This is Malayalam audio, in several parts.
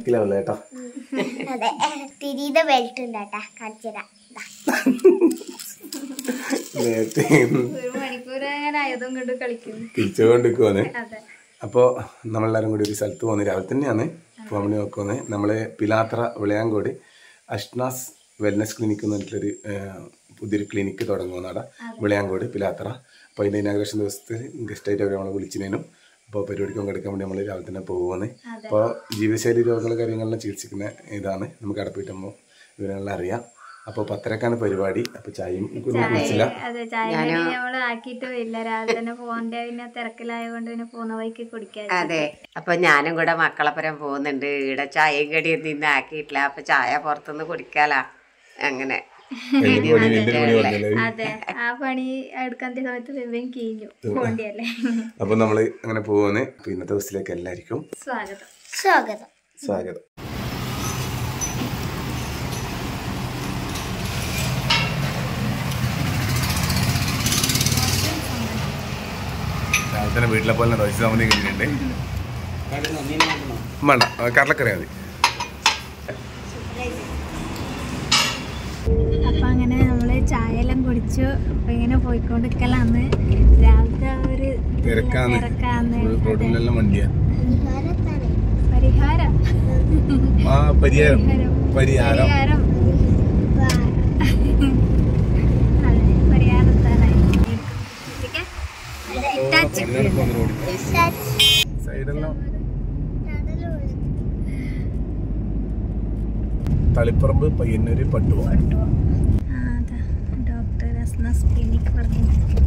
തിരക്കിലാവല്ലേ കേട്ടോ. അതെ, തിരിയുടെ ബെൽറ്റ് ഉണ്ട് കേട്ടാ, കാണിച്ചുതരാം. തിരിച്ചുകൊണ്ടിരിക്കുവാണ്. അപ്പോൾ നമ്മളെല്ലാവരും കൂടി ഒരു സ്ഥലത്ത് പോകുന്നത് രാവിലെ തന്നെയാണ് പോകാൻ നോക്കുന്നത്. നമ്മള് പിലാത്ര വിളയാങ്കോട് അഷ്നാസ് വെൽനസ് ക്ലിനിക്ക് എന്ന് പറഞ്ഞിട്ടൊരു പുതിയൊരു ക്ലിനിക്ക് തുടങ്ങുന്നതാണ് വിളയാങ്കോട് പിലാത്ര. അപ്പോൾ അതിൻ്റെ ഇനാഗ്രേഷൻ ദിവസത്തിൽ ഗസ്റ്റായിട്ട് അവർ നമ്മളെ വിളിച്ചതിനും അപ്പോൾ പരിപാടിക്ക് പങ്കെടുക്കാൻ വേണ്ടി നമ്മൾ രാവിലെ തന്നെ പോകുന്നത്. അപ്പോൾ ജീവിതശൈലി രോഗങ്ങൾ കാര്യങ്ങളെല്ലാം ചികിത്സിക്കുന്ന ഇതാണ്. നമുക്ക് അവിടെ പോയിട്ട് വിവരങ്ങളെല്ലാം അറിയാം. അപ്പോൾ 10:30ക്കാണ് പരിപാടി. അപ്പോൾ ചായയും കുടിച്ചില്ല. അതെ, അപ്പൊ ഞാനും കൂടെ മക്കളപ്പുറം പോകുന്നുണ്ട്. ഇവിടെ ചായയും കടിയൊന്നും ഇന്ന് ആക്കിയിട്ടില്ല. അപ്പൊ ചായ പുറത്തുനിന്ന് കുടിക്കാലാ. അങ്ങനെ അപ്പൊ നമ്മള് അങ്ങനെ പോകുന്നത്. ഇന്നത്തെ ദിവസത്തിലേക്ക് എല്ലാവർക്കും സ്വാഗതം. സ്വാഗതം. രാവിലെ വീട്ടിലെ പോലെ ദോശ ചമ്മന്തി കഴിഞ്ഞിട്ടുണ്ട്. വേണ്ട, കടലക്കറി മതി. അപ്പൊ അങ്ങനെ നമ്മള് ചായയെല്ലാം കുടിച്ചു. അപ്പൊ ഇങ്ങനെ പോയിക്കൊണ്ടിരിക്കലാന്ന്. രാവിലത്തെ ഒരു തിരക്കാന്ന് വണ്ടിയാ. പരിഹാരം തളിപ്പറമ്പ് പയ്യന്നൂര് പട്ടുവ. ഡോക്ടർ അസ്നാസ് ക്ലിനിക് പറഞ്ഞു.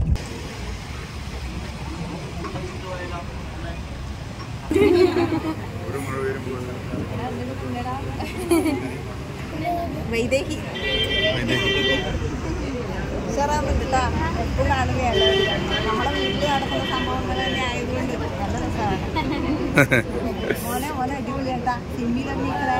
വൈദേഹി എപ്പോഴും കാണുകയല്ല. നമ്മളെ വീട്ടിൽ നടക്കുന്ന സംഭവങ്ങൾ തന്നെ ആയതുകൊണ്ട് നല്ല രസമാണ്. മോനെ അടിപൊളിയാട്ടാ. സിമ്മിലൊക്കെ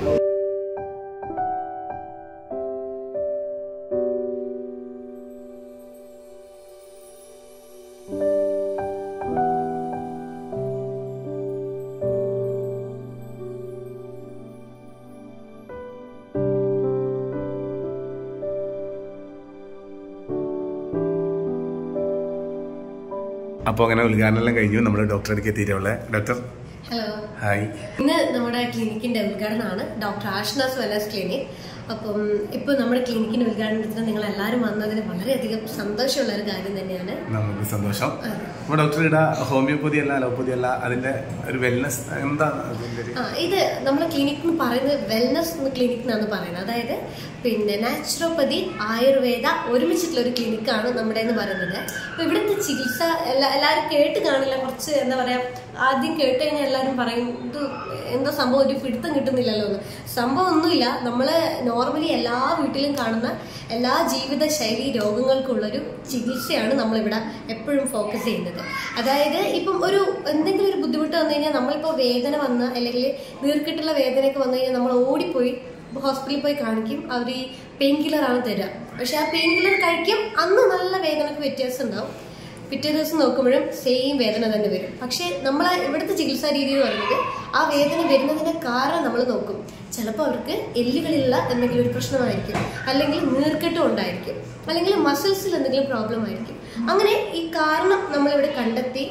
അപ്പോൾ അങ്ങനെ ഉദ്ഘാടനം കഴിഞ്ഞു. നമ്മുടെ ഡോക്ടറെ അടുത്ത് എത്തിയിട്ടുള്ള ഡോക്ടർ. Hello, hi. ഇന്ന് നമ്മുടെ ക്ലിനിക്കിന്റെ ഉദ്ഘാടനമാണ്, ഡോക്ടർ ആഷ്നാസ് വെൽനസ് ക്ലിനിക്. അപ്പം ഇപ്പോൾ നമ്മുടെ ക്ലിനിക്കിന്റെ ഉദ്ഘാടനത്തിന് നിങ്ങൾ എല്ലാവരും വന്നതിന് വളരെയധികം സന്തോഷമുള്ള ഒരു കാര്യം തന്നെയാണ്. നമുക്ക് സന്തോഷം. അപ്പോൾ ഡോക്ടർ ഇവിടെ ഹോമിയോപ്പതി അല്ല, അലോപ്പതി അല്ല, അതിന്റെ ഒരു വെൽനസ് എന്താണ്? ഇത് നമ്മുടെ ക്ലിനിക് എന്ന് പറയുന്നത് വെൽനസ് ക്ലിനിക് എന്നാണ് പറയുന്നത്. അതായത് പിന്നെ നാച്ചുറോപ്പതി ആയുർവേദ ഒരുമിച്ചിട്ടുള്ള ഒരു ക്ലിനിക്കാണ് നമ്മുടെ എന്ന് പറയുന്നത്. അപ്പോൾ ഇവിടുത്തെ ചികിത്സ എല്ലാവരും കേട്ട് കാണില്ല. കുറച്ച് എന്താ പറയാ, ആദ്യം കേട്ട് കഴിഞ്ഞാൽ എല്ലാവരും പറയും ഇത് എന്താ സംഭവം, ഒരു പിടുത്തം കിട്ടുന്നില്ലല്ലോ എന്ന്. സംഭവം ഒന്നുമില്ല. നമ്മള് നോർമലി എല്ലാ വീട്ടിലും കാണുന്ന എല്ലാ ജീവിതശൈലി രോഗങ്ങൾക്കുള്ളൊരു ചികിത്സയാണ് നമ്മളിവിടെ എപ്പോഴും ഫോക്കസ് ചെയ്യുന്നത്. അതായത് ഇപ്പം എന്തെങ്കിലും ഒരു ബുദ്ധിമുട്ട് വന്നു കഴിഞ്ഞാൽ, നമ്മളിപ്പോൾ വേദന വന്ന് അല്ലെങ്കിൽ നീർക്കെട്ടുള്ള വേദനയൊക്കെ വന്നു കഴിഞ്ഞാൽ നമ്മൾ ഓടിപ്പോയി ഹോസ്പിറ്റലിൽ പോയി കാണിക്കും. അവർ ഈ പെയിൻ കില്ലറാണ് തരിക. പക്ഷെ ആ പെയിൻ കില്ലർ കഴിക്കും, അന്ന് നല്ല വേദനക്ക് വ്യത്യാസം ഉണ്ടാവും. പിറ്റേ ദിവസം നോക്കുമ്പോഴും സെയിം വേദന തന്നെ വരും. പക്ഷെ നമ്മളെ ഇവിടുത്തെ ചികിത്സാ രീതി എന്ന് പറയുന്നത് ആ വേദന വരുന്നതിന്റെ കാരണം നമ്മൾ നോക്കും. ചിലപ്പോൾ അവർക്ക് എല്ലുകളിലുള്ള എന്തെങ്കിലും ഒരു പ്രശ്നമായിരിക്കും, അല്ലെങ്കിൽ നീർക്കെട്ടും ഉണ്ടായിരിക്കും, അല്ലെങ്കിൽ മസിൽസിൽ എന്തെങ്കിലും പ്രോബ്ലം ആയിരിക്കും. അങ്ങനെ ഈ കാരണം നമ്മളിവിടെ കണ്ടെത്തി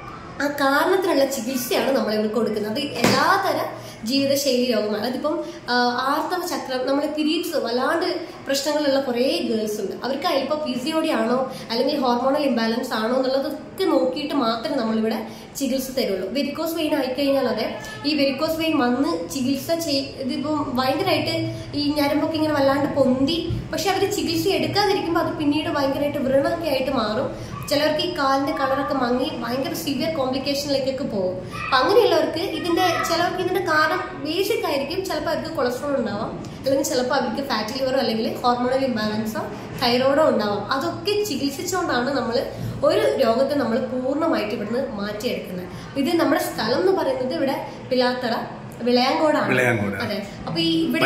ആ കാരണത്തിനുള്ള ചികിത്സയാണ് നമ്മളിവിടെ കൊടുക്കുന്നത്. അത് എല്ലാതരം ജീവിതശൈലി രോഗമാണ്. അതിപ്പം ആർത്തവ ചക്രം, നമ്മളെ പീരീഡ്സ് വല്ലാണ്ട് പ്രശ്നങ്ങളുള്ള കുറേ ഗേൾസ് ഉണ്ട്. അവർക്ക് അതിപ്പോൾ PCOD ആണോ അല്ലെങ്കിൽ ഹോർമോണൽ ഇംബാലൻസ് ആണോ എന്നുള്ളതൊക്കെ നോക്കിയിട്ട് മാത്രമേ നമ്മളിവിടെ ചികിത്സ തരുള്ളൂ. വെരിക്കോസ് വെയിൻ ആയിക്കഴിഞ്ഞാൽ അതെ, ഈ വെരിക്കോസ് വെയിൻ വന്ന് ചികിത്സ ഇതിപ്പം ഭയങ്കരമായിട്ട് ഈ ഞരമ്പൊക്കെ ഇങ്ങനെ വല്ലാണ്ട് പൊന്തി, പക്ഷെ അവർ ചികിത്സ എടുക്കാതിരിക്കുമ്പോൾ അത് പിന്നീട് ഭയങ്കരമായിട്ട് വ്രണമൊക്കെ ആയിട്ട് മാറും. ചിലർക്ക് ഈ കാലിന്റെ കളറൊക്കെ മങ്ങി ഭയങ്കര സിവിയർ കോംപ്ലിക്കേഷനിലേക്കൊക്കെ പോകും. അപ്പം അങ്ങനെയുള്ളവർക്ക് ചിലർക്ക് ഇതിന്റെ കാരണം ബേസിക് ആയിരിക്കും. ചിലപ്പോൾ അവർക്ക് കൊളസ്ട്രോൾ ഉണ്ടാവാം, അല്ലെങ്കിൽ ചിലപ്പോൾ അവർക്ക് ഫാറ്റി ലിവറോ അല്ലെങ്കിൽ ഹോർമോണൽ ഇംബാലൻസോ തൈറോയിഡോ ഉണ്ടാവാം. അതൊക്കെ ചികിത്സിച്ചുകൊണ്ടാണ് നമ്മൾ ഒരു രോഗത്തെ നമ്മൾ പൂർണ്ണമായിട്ട് ഇവിടുന്ന് മാറ്റിയെടുക്കുന്നത്. ഇത് നമ്മുടെ സ്ഥലം എന്ന് പറയുന്നത് ഇവിടെ പിലാത്തറ വിളയാങ്കോടാണ്. അതെ. അപ്പൊ ഈ ഇവിടെ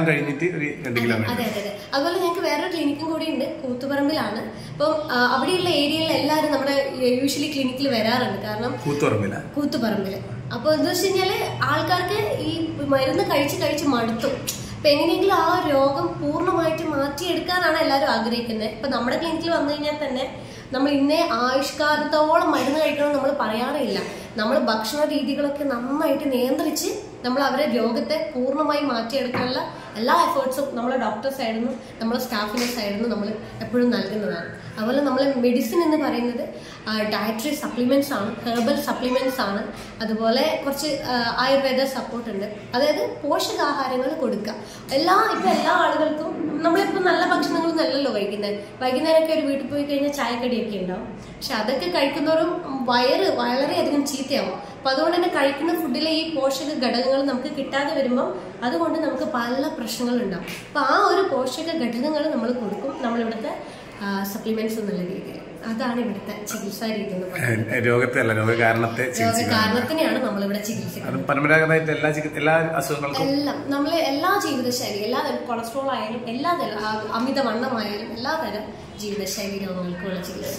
അതെ. അതുപോലെ ഞങ്ങൾക്ക് വേറൊരു ക്ലിനിക്കും കൂടി ഉണ്ട്, കൂത്തുപറമ്പിലാണ്. അപ്പം അവിടെയുള്ള ഏരിയയിൽ എല്ലാവരും നമ്മുടെ യൂഷ്വലി ക്ലിനിക്കിൽ വരാറുണ്ട്. കാരണം കൂത്തുപറമ്പില് അപ്പോൾ എന്താ വെച്ച് കഴിഞ്ഞാല് ആൾക്കാർക്ക് ഈ മരുന്ന് കഴിച്ച് മടുത്തു. അപ്പൊ എങ്ങനെയെങ്കിലും ആ രോഗം പൂർണ്ണമായിട്ട് മാറ്റിയെടുക്കാനാണ് എല്ലാവരും ആഗ്രഹിക്കുന്നത്. ഇപ്പൊ നമ്മുടെ ക്ലിനിക്കിൽ വന്നു കഴിഞ്ഞാൽ തന്നെ നമ്മൾ ഇന്നേ ആയുഷ്കാലത്തോളം മരുന്ന് കഴിക്കണം നമ്മൾ പറയാറില്ല. നമ്മൾ ഭക്ഷണ രീതികളൊക്കെ നന്നായിട്ട് നിയന്ത്രിച്ച് നമ്മൾ അവരെ രോഗത്തെ പൂർണ്ണമായി മാറ്റിയെടുക്കാനുള്ള എല്ലാ എഫേർട്സും നമ്മളെ ഡോക്ടർ സൈഡിൽ നിന്നും നമ്മളെ സ്റ്റാഫിന്റെ സൈഡിൽ നിന്നും നമ്മൾ എപ്പോഴും നൽകുന്നതാണ്. അതുപോലെ നമ്മൾ മെഡിസിൻ എന്ന് പറയുന്നത് ഡയറ്ററി സപ്ലിമെന്റ്സ് ആണ്, ഹെർബൽ സപ്ലിമെന്റ്സ് ആണ്. അതുപോലെ കുറച്ച് ആയുർവേദ സപ്പോർട്ട് ഉണ്ട്. അതായത് പോഷകാഹാരങ്ങൾ കൊടുക്കുക. എല്ലാ ആളുകൾക്കും നമ്മളിപ്പോൾ നല്ല ഭക്ഷണങ്ങളൊന്നും അല്ലല്ലോ വൈകുന്നേരമൊക്കെ ഒരു വീട്ടിൽ പോയി കഴിഞ്ഞാൽ ചായക്കടിയൊക്കെ ഉണ്ടാവും. പക്ഷെ അതൊക്കെ കഴിക്കുന്നവരും വയറ് വളരെയധികം ചീത്തയാവും. അപ്പൊ അതുകൊണ്ട് തന്നെ കഴിക്കുന്ന ഫുഡിലെ ഈ പോഷക ഘടകങ്ങൾ നമുക്ക് കിട്ടാതെ വരുമ്പോൾ അതുകൊണ്ട് നമുക്ക് പല പ്രശ്നങ്ങളുണ്ടാവും. അപ്പൊ ആ ഒരു പോഷക ഘടകങ്ങൾ നമ്മൾ കൊടുക്കും നമ്മളിവിടുത്തെ സപ്ലിമെന്റ്സ് എന്നുള്ള രീതിയിൽ. അതാണ് ഇവിടുത്തെ ചികിത്സാ രീതി എന്ന് പറയുന്നത്. രോഗകാരണത്തിനെയാണ് നമ്മളിവിടെ ചികിത്സിക്കുന്നത്. എല്ലാം നമ്മൾ എല്ലാ ജീവിതശൈലി, എല്ലാ കൊളസ്ട്രോൾ ആയാലും എല്ലാ തരം അമിതവണ്ണമായാലും എല്ലാ തരം ജീവിതശൈലി രോഗങ്ങൾക്കുള്ള ചികിത്സ.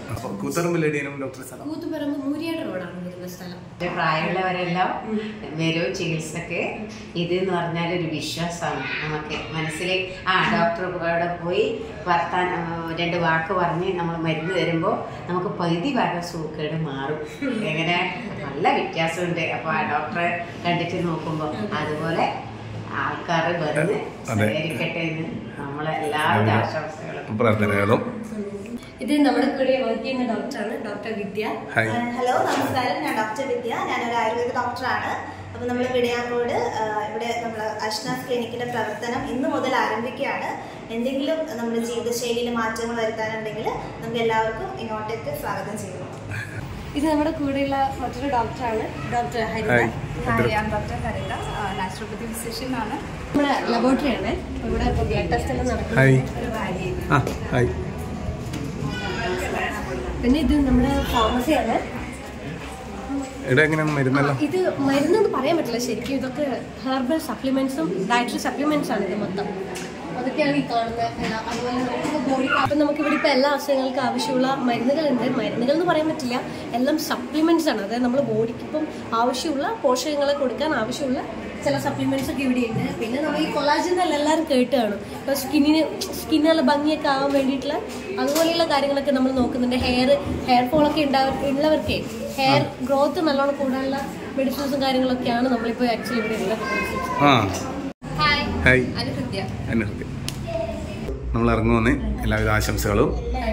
കൂത്തുപറമ്പ് മൂരിയാട് റോഡാണ് വരുന്ന സ്ഥലം. പ്രായമുള്ളവരെല്ലാം വരും ചികിത്സക്ക്. ഇത് എന്ന് പറഞ്ഞാൽ ഒരു വിശ്വാസമാണ് നമുക്ക് മനസ്സിൽ. ഡോക്ടറുടെ പോയി വർത്താനം 2 വാക്ക് പറഞ്ഞ് നമ്മൾ മരുന്ന് തരുമ്പോൾ നമുക്ക് പകുതി ഭാഗം സൂക്കേട് മാറും. എങ്ങനെ നല്ല വ്യത്യാസമുണ്ട്. അപ്പൊ ആ ഡോക്ടറെ കണ്ടിട്ട് നോക്കുമ്പോൾ അതുപോലെ ആൾക്കാർ വന്ന് സഹകരിക്കട്ടെ എന്ന് നമ്മളെല്ലാവരുടെ ആശംസകളും. ഇത് നമ്മുടെ കൂടെ വർക്ക് ചെയ്യുന്ന ഡോക്ടറാണ് ഡോക്ടർ വിദ്യ. ഹലോ, നമസ്കാരം. ഞാൻ ഡോക്ടർ വിദ്യ. ഞാനൊരു ആയുർവേദ ഡോക്ടറാണ്. അപ്പോൾ നമ്മൾ വിടയാങ്കോട് ഇവിടെ നമ്മൾ അഷ്നാസ് ക്ലിനിക്കിന്റെ പ്രവർത്തനം ഇന്ന് മുതൽ ആരംഭിക്കുകയാണ്. എന്തെങ്കിലും നമ്മുടെ ജീവിതശൈലിയിൽ മാറ്റങ്ങൾ വരുത്താനുണ്ടെങ്കിൽ നമുക്ക് എല്ലാവർക്കും ഇങ്ങോട്ടേക്ക് സ്വാഗതം ചെയ്യുന്നു. ഇത് നമ്മുടെ കൂടെയുള്ള മറ്റൊരു ഡോക്ടറാണ് doctor Haritha. Doctor Haritha, naturopathy physician ആണ്. നമ്മുടെ ലബോറട്ടറിയാണ്. ഇവിടെ ബ്ലഡ് ടെസ്റ്റ് എല്ലാം നടക്കുന്നത്. പിന്നെ ഇത് നമ്മുടെ ഫാർമസിയാണ്. ഇത് മരുന്നെന്ന് പറയാൻ പറ്റില്ല ശരിക്കും. ഇതൊക്കെ ഹെർബൽ സപ്ലിമെന്റ്സും ഡയറ്ററി സപ്ലിമെന്റ്സ് ആണ് ഇത് മൊത്തം. അതൊക്കെയാണ് ഈ കാണുന്നത്. അതുപോലെ നമുക്ക് ബോഡി അപ്പം നമുക്കിവിടെ ഇപ്പോൾ എല്ലാ അസുഖങ്ങൾക്കും ആവശ്യമുള്ള മരുന്നുകളുണ്ട്. മരുന്നുകൾ എന്ന് പറയാൻ പറ്റില്ല, എല്ലാം സപ്ലിമെന്റ്സ് ആണ്. അതായത് നമ്മൾ ബോഡിക്ക് ഇപ്പം ആവശ്യമുള്ള പോഷകങ്ങളെ കൊടുക്കാൻ ആവശ്യമുള്ള ചില സപ്ലിമെന്റ്സ് ഒക്കെ ഇവിടെയുണ്ട്. പിന്നെ നമ്മൾ ഈ കൊളാജൻ എല്ലാവരും കേട്ട് കാണും. ഇപ്പോൾ സ്കിന്നിനുള്ള ഭംഗിയൊക്കെ ആവാൻ വേണ്ടിയിട്ടുള്ള അതുപോലെയുള്ള കാര്യങ്ങളൊക്കെ നമ്മൾ നോക്കുന്നുണ്ട്. ഹെയർ ഫോളൊക്കെ ഉള്ളവർക്കേ ഹെയർ ഗ്രോത്ത് നല്ലോണം കൂടാനുള്ള മെഡിസിൻസും കാര്യങ്ങളൊക്കെയാണ് നമ്മളിപ്പോൾ ആക്ച്വലി ഇവിടെ ഉള്ളത്. നമ്മൾ ഇറങ്ങുമെന്ന് എല്ലാവിധ ആശംസകളും.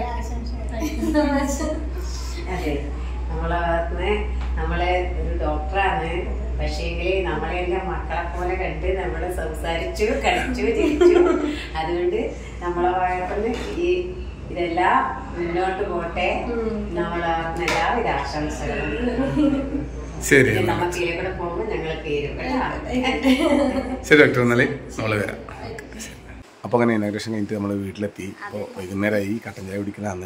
അതെ, നമ്മളെ ഒരു ഡോക്ടറാണ്. പക്ഷേങ്കിൽ നമ്മളെല്ലാം മക്കളെ പോലെ കണ്ട് നമ്മൾ സംസാരിച്ചു, കളിച്ചു, ചിരിച്ചു. അതുകൊണ്ട് നമ്മളെ ഭാഗത്തുനിന്ന് ഇതെല്ലാം മുന്നോട്ട് പോട്ടെ. എല്ലാവിധ ആശംസകളും. ശരി, നമുക്ക് ഇതിലൂടെ പോകുമ്പോൾ ഞങ്ങൾ തീരും. ശരി ഡോക്ടർ, എന്നാലേ നമ്മൾ വരാം. അപ്പോൾ അങ്ങനെ ഇനാഗ്രേഷൻ കഴിഞ്ഞിട്ട് നമ്മൾ വീട്ടിലെത്തി. അപ്പോൾ വൈകുന്നേരമായി കട്ടൻ ചായ കുടിക്കലാന്ന്.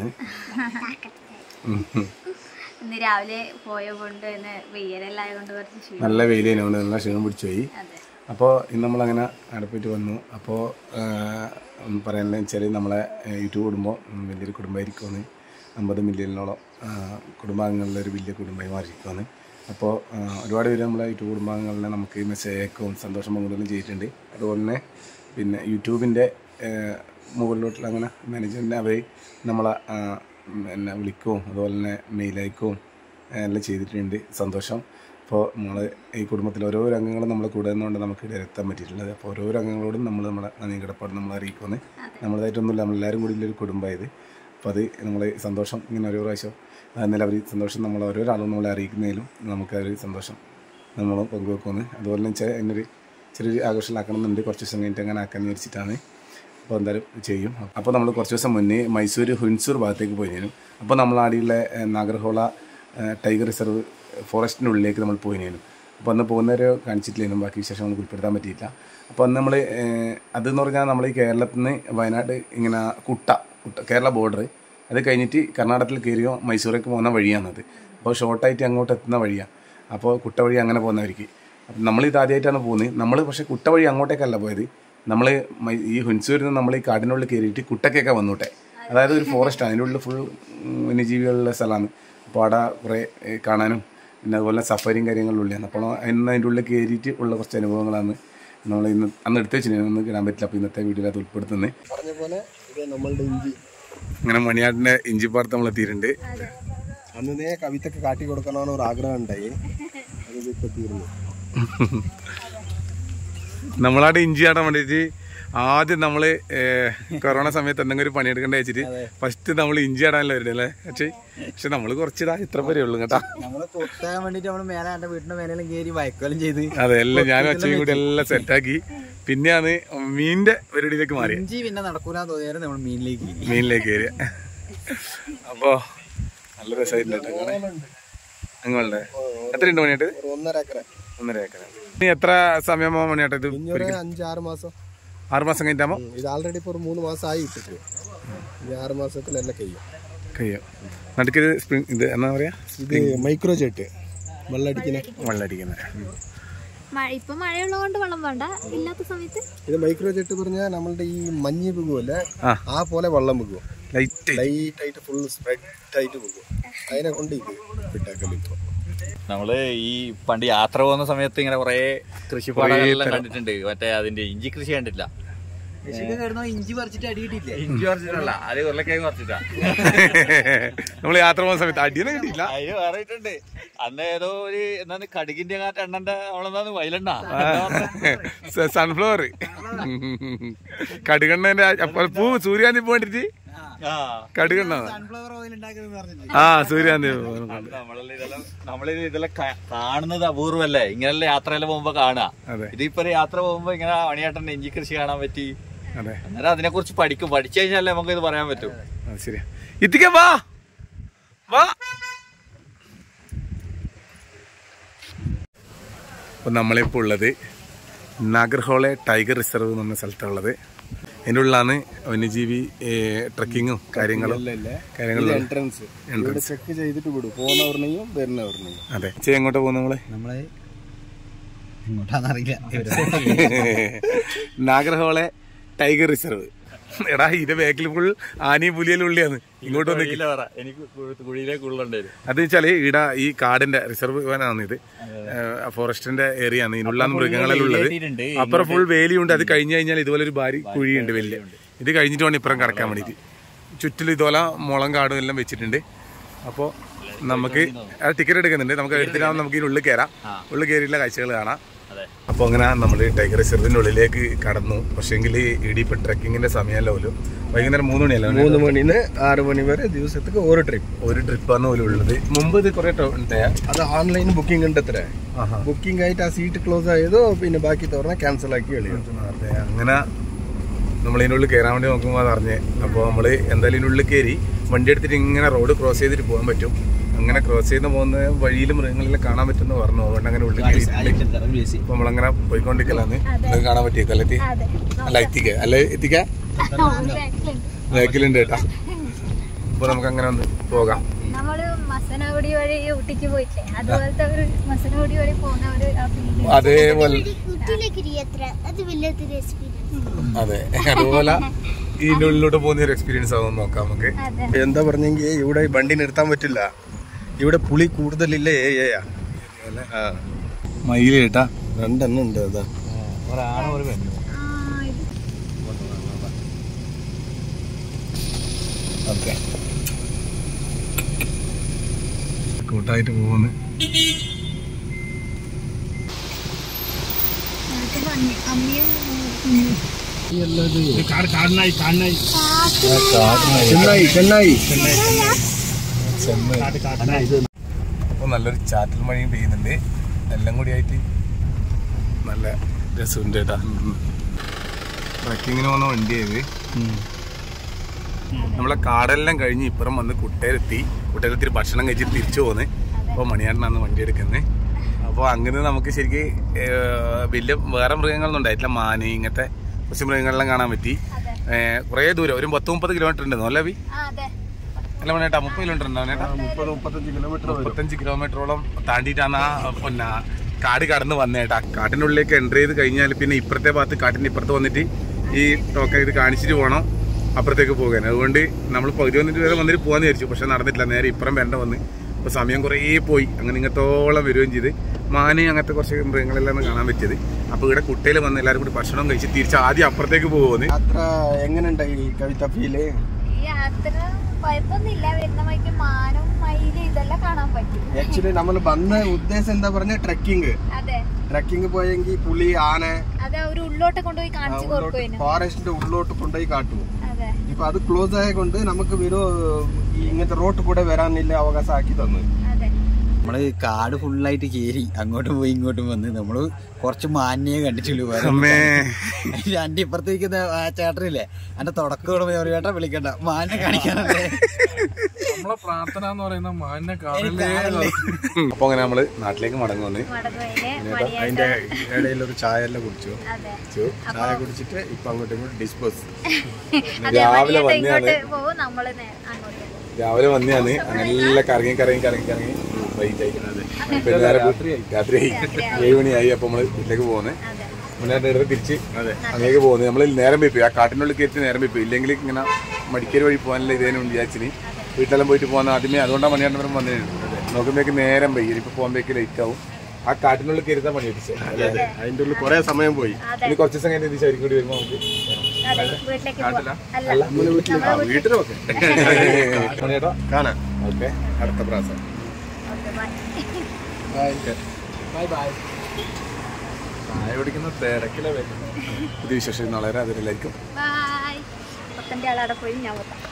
ഇന്ന് രാവിലെ പോയ കൊണ്ട് നല്ല വെയിൽ അതിനോണ്ട് നല്ല ക്ഷീണം പിടിച്ചു പോയി. അപ്പോൾ ഇന്ന് നമ്മളങ്ങനെ അടുപ്പിട്ട് വന്നു. അപ്പോൾ പറയാനുള്ള വെച്ചാൽ നമ്മളെ യൂട്യൂബ് കുടുംബം വലിയൊരു കുടുംബമായിരിക്കുമെന്ന്. 50 മില്യണിനോളം കുടുംബാംഗങ്ങളിലൊരു വലിയ കുടുംബമായി മാറിയിരിക്കുമെന്ന്. അപ്പോൾ ഒരുപാട് പേര് നമ്മളെ യൂട്യൂബ് കുടുംബാംഗങ്ങളിലെ നമുക്ക് മെസ്സേജ് അയക്കും, സന്തോഷം പങ്കുവെല്ലാം ചെയ്തിട്ടുണ്ട്. അതുപോലെ തന്നെ പിന്നെ യൂട്യൂബിൻ്റെ മുകളിലോട്ടുള്ള അങ്ങനെ മാനേജ്മെൻറ്റിനെ അവർ നമ്മളെ എന്നെ വിളിക്കുകയും അതുപോലെ തന്നെ മെയിലയക്കുകയും എല്ലാം ചെയ്തിട്ടുണ്ട്. സന്തോഷം. അപ്പോൾ നമ്മൾ ഈ കുടുംബത്തിൽ ഓരോ അംഗങ്ങളും നമ്മളെ കൂടെ നിന്നുകൊണ്ട് നമുക്ക് എത്താൻ പറ്റിയിട്ടുള്ളത്. അപ്പോൾ ഓരോ അംഗങ്ങളോടും നമ്മളെ നന്ദി കടപ്പാട് നമ്മൾ അറിയിക്കുന്നത്. നമ്മളതായിട്ടൊന്നുമില്ല, നമ്മളെല്ലാവരും കൂടി ഉള്ളൊരു കുടുംബമായത്. അപ്പോൾ അത് നമ്മൾ സന്തോഷം ഇങ്ങനെ ഓരോ പ്രാവശ്യം എന്നാലും അവർ സന്തോഷം നമ്മൾ ഓരോരാളും നമ്മളെ അറിയിക്കുന്നതിലും നമുക്ക് ആ ഒരു സന്തോഷം നമ്മൾ പങ്കുവെക്കുന്നത്. അതുപോലെ തന്നെ എന്നൊരു ചെറിയൊരു ആഘോഷമാക്കണമെന്നുണ്ട്. കുറച്ച് ദിവസം കഴിഞ്ഞിട്ട് അങ്ങനെ ആക്കാമെന്ന് വിചാരിച്ചിട്ടാണ്. അപ്പോൾ എന്തായാലും ചെയ്യും. അപ്പോൾ നമ്മൾ കുറച്ച് ദിവസം മുന്നേ മൈസൂർ ഹുൻസൂർ ഭാഗത്തേക്ക് പോയിരുന്നു. അപ്പോൾ നമ്മൾ ആടിയുള്ള നാഗർഹോള ടൈഗർ റിസർവ് ഫോറസ്റ്റിൻ്റെ ഉള്ളിലേക്ക് നമ്മൾ പോയിരുന്നു. അപ്പോൾ അന്ന് പോകുന്നവരെ കാണിച്ചിട്ടില്ലേനും ബാക്കി വിശേഷം നമുക്ക് ഉൾപ്പെടുത്താൻ പറ്റിയില്ല. അപ്പോൾ അന്ന് നമ്മൾ അതെന്ന് പറഞ്ഞാൽ നമ്മൾ ഈ കേരളത്തിൽ നിന്ന് വയനാട് ഇങ്ങനെ കുട്ട കേരള ബോർഡർ അത് കഴിഞ്ഞിട്ട് കർണാടകത്തിൽ കയറിയോ മൈസൂരേക്ക് പോകുന്ന വഴിയാണത്. അപ്പോൾ ഷോർട്ടായിട്ട് അങ്ങോട്ട് എത്തുന്ന വഴിയാണ്. അപ്പോൾ കുട്ട വഴി അങ്ങനെ പോകുന്നവർക്ക് അപ്പം നമ്മളിത് ആദ്യമായിട്ടാണ് പോകുന്നത്. നമ്മൾ പക്ഷേ കുട്ട വഴി അങ്ങോട്ടേക്കല്ല പോയത്. നമ്മൾ ഈ ഹുൻസൂരിൽ നിന്ന് നമ്മൾ ഈ കാടിനുള്ളിൽ കയറിയിട്ട് കുട്ടക്കൊക്കെ വന്നോട്ടെ. അതായത് ഒരു ഫോറസ്റ്റാണ്, അതിൻ്റെ ഉള്ളിൽ ഫുൾ വന്യജീവികളുള്ള സ്ഥലമാണ്. അപ്പോൾ അവിടെ കുറേ കാണാനും പിന്നെ അതുപോലെ സഫാരിയും കാര്യങ്ങളും ഉള്ളതാണ്. അപ്പോൾ ഇന്ന് അതിൻ്റെ ഉള്ളിൽ കയറിയിട്ട് ഉള്ള കുറച്ച് അനുഭവങ്ങളാണ് നമ്മൾ അന്ന് എടുത്ത് വെച്ചിട്ട് ഒന്നും ഇടാൻ പറ്റില്ല. അപ്പോൾ ഇന്നത്തെ വീഡിയോയിൽ അത് ഉൾപ്പെടുത്തുന്നത്. പറഞ്ഞ പോലെ ഇത് നമ്മളുടെ ഇഞ്ചി. അങ്ങനെ മണിയാടിൻ്റെ ഇഞ്ചിപ്പാടത്ത് നമ്മൾ എത്തിയിട്ടുണ്ട്. അന്നേ കവിതയൊക്കെ കാട്ടി കൊടുക്കണമെന്ന് ഒരു ആഗ്രഹം ഉണ്ടായി, അത് ഇപ്പം തീർന്നു. നമ്മളവിടെ ഇഞ്ചി ആടാൻ വേണ്ടിയിട്ട് ആദ്യം നമ്മൾ കൊറോണ സമയത്ത് എന്തെങ്കിലും ഒരു പണിയെടുക്കേണ്ട വെച്ചിട്ട് ഫസ്റ്റ് നമ്മൾ ഇഞ്ചി ആടാനല്ലോ വരുന്നല്ലേ. പക്ഷെ നമ്മൾ കുറച്ചിടാ ഇത്ര പേരേ ഉള്ളൂ കേട്ടാ. അതെ, എല്ലാം ഞാനും അച്ഛനും കൂടി എല്ലാം സെറ്റാക്കി. പിന്നെയാണ് മീനിന്റെ പരിപാടിയിലേക്ക് മാറി. പിന്നെ നടക്കൂല തോന്നിയാലും നമ്മൾ മീനിലേക്ക് കയറിയ. അപ്പോ നല്ല രസമായിട്ടുണ്ട്. നിങ്ങളുടെ എത്രയുണ്ട് മണിയായിട്ട്? 1.5 ഏക്കർ. ഇനി എത്ര സമയമോ മണിയായിട്ട് ഇത്? 5-6 മാസം. 6 മാസം കഴിഞ്ഞാമോ? ഇത് ആൾറെഡി ഇപ്പോൾ 3 മാസമായി ഇട്ടിട്ട്. ഈ 6 മാസത്തിലെല്ലാം കഴിയും. നടുക്കിത് സ്പ്രിംഗ്, ഇത് എന്നാ പറയാ, ഇത് മൈക്രോ ജെറ്റ് വെള്ളടിക്കുന്ന. ഇപ്പൊ മഴയുള്ളതുകൊണ്ട് വെള്ളം വേണ്ട, ഇല്ലാത്ത സമയത്ത് ഇത് മൈക്രോ ജെറ്റ് പറഞ്ഞാൽ നമ്മളുടെ ഈ മഞ്ഞ് പോകുമല്ലേ, ആ പോലെ വെള്ളം പോകും. ലൈറ്റ് ആയിട്ട് ഫുൾ സ്പ്രെഡ് ആയിട്ട് പോകും. അതിനെ കൊണ്ട് ഇത് ഫിറ്റാക്കല്. ഇപ്പൊ നമ്മള് ഈ പണ്ട് യാത്ര പോകുന്ന സമയത്ത് ഇങ്ങനെ കുറെ കൃഷിപ്പാടങ്ങളെല്ലാം കണ്ടിട്ടുണ്ട്. മറ്റേ അതിന്റെ ഇഞ്ചി കൃഷി കണ്ടിട്ടില്ല. ഇഞ്ചി പറിച്ചിട്ട് അടി കിട്ടിയില്ല. ഇഞ്ചി പറിച്ചിട്ടല്ല, അത് ഉരുളക്കിഴങ്ങ് പറിച്ചിട്ടാ. നമ്മള് യാത്ര പോകുന്ന സമയത്ത് അടിയൊന്നും കിട്ടിയില്ല. അതിന് പറഞ്ഞിട്ടുണ്ട് അന്ന് ഏതോ ഒരു എന്താ കടുകിന്റെ എണ്ണന്റെ അവളെന്താന്ന് വയലെണ്ണ, സൺഫ്ലവർ കടുകെണ്ണന്റെ പൂ സൂര്യാന്തി പോണ്ടിട്ട് കടുകെണ്ണ. സൂര്യാന്തി. നമ്മളിതെല്ലാം കാണുന്നത് അപൂർവല്ലേ, ഇങ്ങനെയുള്ള യാത്രയെല്ലാം പോകുമ്പോ കാണാ. ഇതിപ്പോ യാത്ര പോകുമ്പോ ഇങ്ങനെ മണിയേട്ടന്റെ ഇഞ്ചി കൃഷി കാണാൻ പറ്റി. അന്നേരം അതിനെ കുറിച്ച് പഠിച്ചു കഴിഞ്ഞാലേ നമുക്ക് ഇത് പറയാൻ പറ്റും. ശരിയാ. ഇത്തിക്ക വാ വാ. അപ്പൊ നമ്മളിപ്പോ ഉള്ളത് നാഗർഹോളെ ടൈഗർ റിസർവ് എന്ന് പറഞ്ഞ സ്ഥലത്തുള്ളത്. അതിൻ്റെ ഉള്ളിലാണ് വന്യജീവി ട്രക്കിങ്ങും കാര്യങ്ങളും. ചെക്ക് ചെയ്തിട്ട് വിടും, പോകുന്നവർന്നെയും വരുന്നവർന്നെയും. അതെ. എങ്ങോട്ടാ പോകുന്നത് നമ്മള്? എങ്ങോട്ടാന്നറിയില്ല. Nagarhole tiger reserve. എടാ ഇതിന്റെ ബാക്കിൽ ഫുൾ ആനയും പുലിയെല്ലാം ഉള്ളിയാണ്. ഇങ്ങോട്ട് അത് വെച്ചാല് ഇവിടെ ഈ കാടിന്റെ റിസർവ് വനാണ് ഇത്. ഫോറസ്റ്റിന്റെ ഏരിയ ആണ്. ഇതിനുള്ള മൃഗങ്ങളെല്ലാം ഉള്ളത്. അപ്പുറം ഫുൾ വേലിയുണ്ട്. അത് കഴിഞ്ഞു കഴിഞ്ഞാൽ ഇതുപോലെ ഒരു ഭാരി കുഴിയുണ്ട് വലിയ. ഇത് കഴിഞ്ഞിട്ട് വേണം ഇപ്പുറം കടക്കാൻ വേണ്ടിട്ട്. ചുറ്റിലും ഇതുപോലെ മുളം കാടും എല്ലാം വെച്ചിട്ടുണ്ട്. അപ്പോൾ നമുക്ക് ടിക്കറ്റ് എടുക്കുന്നുണ്ട്. നമുക്ക് എടുത്തിട്ടാകുമ്പോൾ നമുക്ക് ഇതിനുള്ളിൽ കയറാം. ഉള്ളിൽ കയറിയുള്ള കാഴ്ചകൾ കാണാം. അപ്പോൾ അങ്ങനെ നമ്മൾ ടൈഗർ റിസർവിന്റെ ഉള്ളിലേക്ക് കടന്നു. പക്ഷേങ്കിൽ ഇടിയിപ്പോൾ ട്രക്കിങ്ങിന്റെ സമയമല്ലോ. വൈകുന്നേരം 3 മണിയല്ലോ. 3 മണിന്ന് 6 മണി വരെ ദിവസത്തേക്ക് ഒരു ട്രിപ്പാണ് പോലും ഉള്ളത്. മുമ്പ് ഇത് കുറെ അത് ഓൺലൈൻ ബുക്കിംഗ് ഉണ്ട്. എത്ര ബുക്കിംഗ് ആയിട്ട് ആ സീറ്റ് ക്ലോസ് ആയതോ പിന്നെ ബാക്കി തുറന്നാൽ ക്യാൻസൽ ആക്കി കളിയും. അങ്ങനെ നമ്മൾ ഇതിനുള്ളിൽ കയറാൻ വേണ്ടി നോക്കുമ്പോൾ അത് അറിഞ്ഞേ. അപ്പോൾ നമ്മൾ എന്തായാലും ഇതിനുള്ളിൽ കയറി വണ്ടി എടുത്തിട്ട് ഇങ്ങനെ റോഡ് ക്രോസ് ചെയ്തിട്ട് പോകാൻ പറ്റും. അങ്ങനെ ക്രോസ് ചെയ്ത് പോകുന്ന വഴിയിൽ മൃഗങ്ങളെല്ലാം കാണാൻ പറ്റുമെന്ന് പറഞ്ഞു. അതുകൊണ്ട് അങ്ങനെ ഉള്ളിൽ കയറിയിട്ടുണ്ട്. അപ്പൊ നമ്മളങ്ങനെ പോയിക്കൊണ്ടിരിക്കലാന്ന്. അത് കാണാൻ പറ്റിയേക്കല്ലേ? അല്ല എത്തിക്ക ബാക്കിലുണ്ട് കേട്ടാ. അപ്പൊ നമുക്ക് അങ്ങനെ ഒന്ന് പോകാം. നമ്മള് മസനഗുഡി വഴി ഊട്ടിക്ക് പോയില്ലേ, അതുപോലത്തെ ഒരു മസനഗുഡി വഴി പോകുന്ന ഒരു അതേപോലെ. അതെ, അതുപോലെ ഇതിന്റെ ഉള്ളിലോട്ട് പോകുന്ന ഒരു എക്സ്പീരിയൻസ് ആവും. നോക്കാം നമുക്ക്. എന്താ പറഞ്ഞെങ്കിൽ ഇവിടെ വണ്ടി നിർത്താൻ പറ്റില്ല. ഇവിടെ പുളി കൂടുതലില്ല. മയില് കേട്ടാ 2 എണ്ണം ഉണ്ട്. അതാ ഓക്കെ കൂട്ടായിട്ട് പോകുന്നു. അപ്പൊ നല്ലൊരു ചാറ്റൽ മഴയും പെയ്യുന്നുണ്ട്. എല്ലാം കൂടി ആയിട്ട് നല്ല രസമുണ്ട് കേട്ടാ. ട്രക്കിങ്ങിന് പോകുന്ന വണ്ടിയായത്. നമ്മളെ കാടെല്ലാം കഴിഞ്ഞ് ഇപ്പുറം വന്ന് കുട്ടയിലെത്തി ഭക്ഷണം കഴിച്ചിട്ട് തിരിച്ചു പോന്ന്. അപ്പോൾ മണിയാടിനാണ് വണ്ടി എടുക്കുന്നത്. അപ്പോൾ അങ്ങനെ നമുക്ക് ശരിക്കും വലിയ വേറെ മൃഗങ്ങളൊന്നും ഉണ്ടായിട്ടില്ല. മാന് ഇങ്ങനത്തെ കുറച്ച് മൃഗങ്ങളെല്ലാം കാണാൻ പറ്റി. കുറേ ദൂരം, ഒരു 30-30 കിലോമീറ്റർ ഉണ്ടെന്നോ അല്ലേ? അല്ല മണിയേട്ടാ 30 കിലോമീറ്റർ ഉണ്ടോ? 35 കിലോമീറ്ററോളം താണ്ടിയിട്ടാണ് പിന്നെ കാട് കടന്ന് വന്നേട്ടാ. കാട്ടിൻ്റെ ഉള്ളിലേക്ക് എൻ്റർ ചെയ്ത് കഴിഞ്ഞാൽ പിന്നെ ഇപ്പുറത്തെ ഭാഗത്ത് കാട്ടിൻ്റെ ഇപ്പുറത്ത് വന്നിട്ട് ഈ ടോക്കൺ ഇത് കാണിച്ചിട്ട് പോകണം അപ്പുറത്തേക്ക് പോകാൻ. അതുകൊണ്ട് നമ്മൾ പകുതി വന്നിട്ട് വരെ വന്നിട്ട് പോകാന്ന് വിചാരിച്ചു. പക്ഷെ നടന്നിട്ടില്ല. നേരെ ഇപ്പുറം വരണ്ട വന്ന് അപ്പോൾ സമയം കുറേ പോയി. അങ്ങനെ ഇങ്ങത്തോളം വരികയും ചെയ്ത് മാന് അങ്ങനത്തെ കുറച്ച് മൃഗങ്ങളെല്ലാം കാണാൻ പറ്റിയത്. അപ്പോൾ ഇവിടെ കുട്ടയിൽ വന്ന് എല്ലാവരും കൂടി ഭക്ഷണം കഴിച്ച് തിരിച്ച് ആദ്യം അപ്പുറത്തേക്ക് പോകുന്നത്. യാത്ര എങ്ങനെയുണ്ടായി കവിത ഫീല്? യാത്ര കുഴപ്പമൊന്നുമില്ല. വരുന്ന വഴിക്ക് മാനും മയിലും ഇതെല്ലാം കാണാൻ പറ്റും. ആക്ച്വലി നമ്മൾ വന്ന ഉദ്ദേശം എന്താ പറഞ്ഞ ട്രക്കിങ്. അതെ, ട്രക്കിങ് പോയെങ്കിൽ പുലി, ആന, അതെ, ഒരു ഉള്ളോട്ട് കൊണ്ടുപോയി കാണിച്ചു കൊടുക്കും. ഫോറസ്റ്റിന്റെ ഉള്ളോട്ട് കൊണ്ടുപോയി കാട്ടും. അതെ, ഇപ്പൊ അത് ക്ലോസ് ആയതുകൊണ്ട് നമുക്ക് ഇങ്ങനത്തെ റോഡ് കൂടെ വരാനില്ല അവകാശം ആക്കി തന്നു. അതെ, നമ്മള് കാട് ഫുള്ളായിട്ട് കയറി അങ്ങോട്ടും പോയി ഇങ്ങോട്ടും വന്ന് നമ്മള് കുറച്ച് മാന്യെ കണ്ടിട്ടുള്ളൂ. എന്റെ ഇപ്പുറത്തേക്കുന്ന ആ ചേട്ടനില്ലേ, എന്റെ തുടക്കം ചേട്ടാ വിളിക്കണ്ട, മാന്യെ കാണിക്കാനല്ലേ നമ്മളെ പ്രാർത്ഥന എന്ന് പറയുന്ന മാന്യെ കാണല്ലേ. അപ്പൊ അങ്ങനെ നമ്മള് നാട്ടിലേക്ക് മടങ്ങുവന്ന്. അതിന്റെ ഇടയിൽ ഒരു ചായ എല്ലാം കുടിച്ചു. ചായ കുടിച്ചിട്ട് ഇപ്പൊ അങ്ങോട്ടും ഡിസ്പോസ്. രാവിലെ വന്നെയാണ് നല്ല കറങ്ങി രാത്രിയായി 7 മണിയായി. അപ്പൊ നമ്മള് വീട്ടിലേക്ക് പോകുന്നത് മുന്നേ തിരിച്ച് അങ്ങേക്ക് പോകുന്നത്. നമ്മൾ നേരം പോയി ആ കാട്ടിനുള്ളിൽ കയറ്റി നേരം പോയി. ഇല്ലെങ്കിൽ ഇങ്ങനെ മടിക്കൽ വഴി പോകാനല്ല ഇതേനും വിചാരിച്ചിന്. വീട്ടിലെല്ലാം പോയിട്ട് പോകുന്ന ആദ്യമേ അതുകൊണ്ടാണ് മണിയാണ്ടവരും വന്നിട്ടുണ്ട്. നോക്കുമ്പോഴേക്ക് നേരം പോയി. ഇനിയിപ്പോൾ പോകുമ്പോഴേക്ക് ലേറ്റ് ആവും. ആ കാട്ടിനുള്ളിൽ കയറിത്താൻ പണി പിടിച്ചത്. അതിന്റെ ഉള്ളിൽ കുറെ സമയം പോയി. ഇനി കുറച്ച് ദിവസം കഴിഞ്ഞ് തിരിച്ചായിരിക്കും കൂടി വരുമ്പോൾ നമുക്ക് വീട്ടിലൊക്കെ കാണാം. ഓക്കെ, അടുത്ത പ്രാവശ്യം. ചായ കുടിക്കുന്ന തിരക്കിലെ പുതിയ വിശേഷം നാളെ അതിലായിരിക്കും. ബൈ. 10 ആളവിടെ പോയി ഞാൻ